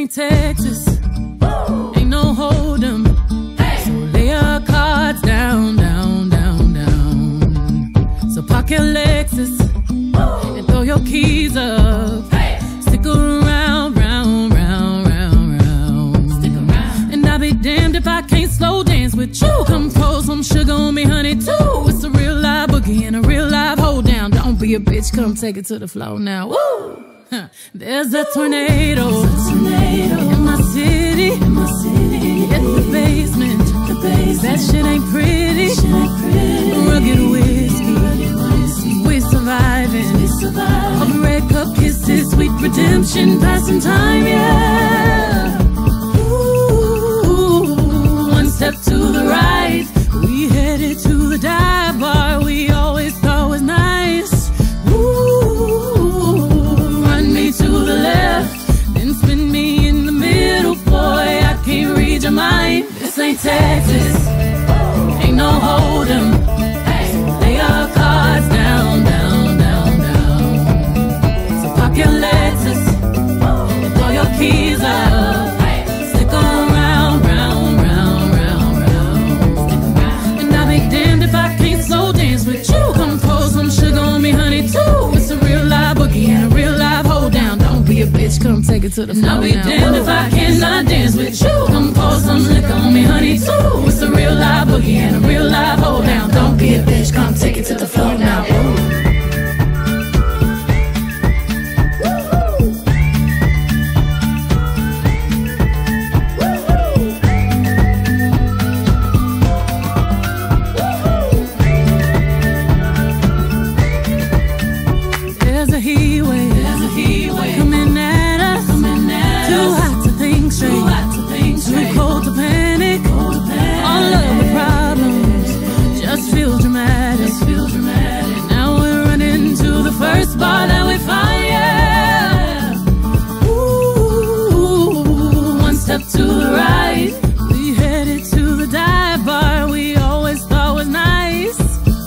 ain't Texas, ain't no hold 'em. So lay your cards down, down, down, down. So park your Lexus and throw your keys up. Stick around, round, round, round, round. Stick around. And I'll be damned if I can't slow dance with you. Come pour some sugar on me, honey, too. It's a real live boogie and a real live hold down. Don't be a bitch, come take it to the floor now. Woo! There's a tornado in my city, in the basement. That shit ain't pretty. Rugged whiskey, we surviving. Of red cup kisses, sweet redemption, passing time, yeah. Ooh, one step to the right, we headed to the dive bar we always thought was nice. To the left, then spin me in the middle, boy, I can't read your mind. This ain't Texas, ain't no hold 'em. Lay your cards down, down, down, down. So park your Lexus and throw your keys up. Stick around, round, round, round, round. And I'll be damned if I can't slow dance with you. Come pour some sugar on me, honey, too. It's a real live boogie and a real live hold down. Don't be a bitch, come take it to the floor. I'll be damned if I cannot dance with you. Come pour some liquor on me, honey, too. It's a real live boogie and a real live hold down. Don't be a bitch, come take it to the floor now. Ooh. Bar that we find, yeah. Ooh, one step to the right, we headed to the dive bar we always thought was nice.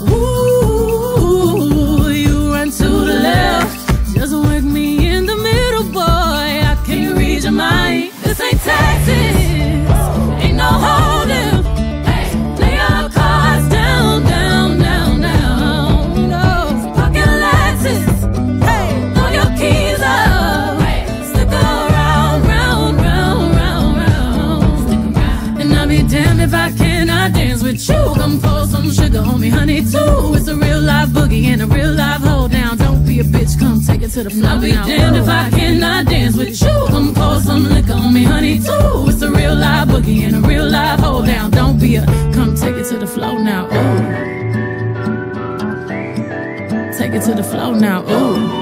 Ooh, you run to the left, just work me in the middle, boy, I can't read your mind. This ain't Texas, ain't no hold'em. Lay your cards down, down, down, down. No, pocket Lexus. Damn if I cannot dance with you. Come pour some sugar on me, honey, too. It's a real live boogie and a real live hold down. Don't be a bitch, come take it to the floor. I'll be damned if I cannot dance with you. Come pour some liquor on me, honey, too. It's a real live boogie and a real live hold down. Don't be a, come take it to the floor now. Ooh. Take it to the floor now. Ooh.